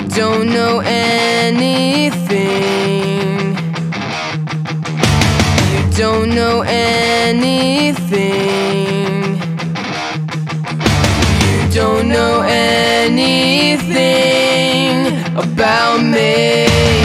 don't know anything. You don't know anything. You don't know anything about me.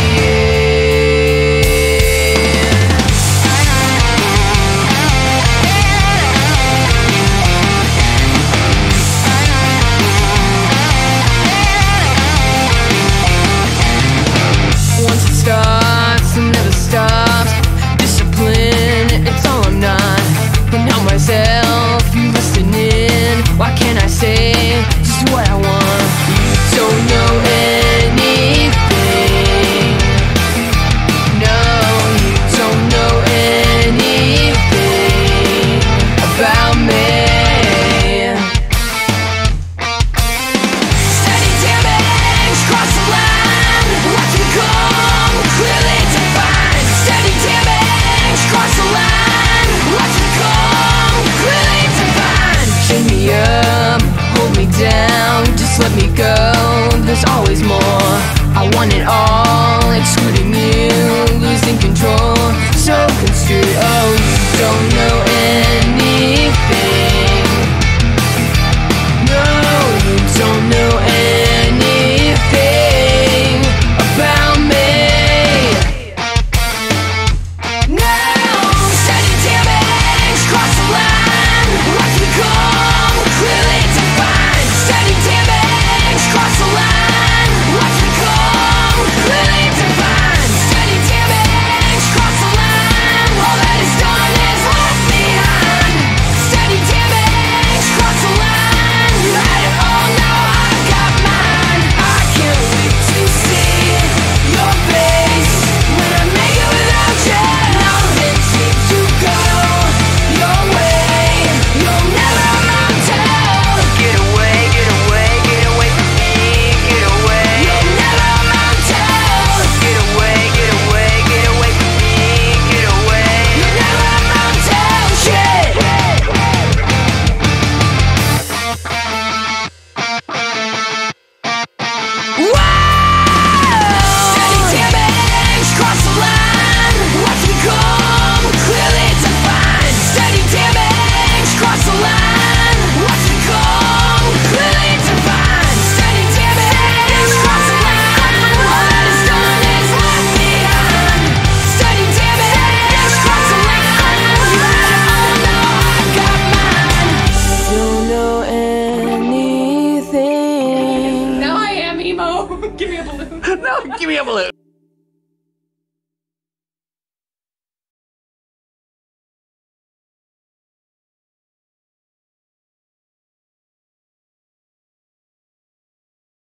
Starts and never stops. Discipline, it's all I'm not. Can't help myself, you listening. Why can't I say just what I want? You don't know anything. No, you don't know anything about me. Steady damage, cross the line. Watch me go. Clearly defined, steady damage, cross the line. Watch me come, clearly defined. Chain me up, hold me down, just let me go. There's always more. I want it all, excluding you, losing control. So construed, oh, you don't know anything. No, you don't know anything about me. Give me a balloon. No, give me a balloon.